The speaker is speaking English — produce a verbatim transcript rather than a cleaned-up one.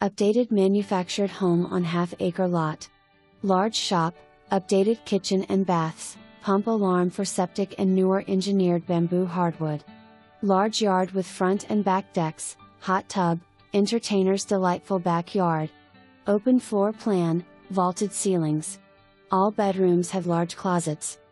Updated manufactured home on half-acre lot. Large shop, updated kitchen and baths, pump alarm for septic and newer engineered bamboo hardwood. Large yard with front and back decks, hot tub, entertainer's delightful backyard. Open floor plan, vaulted ceilings. All bedrooms have large closets.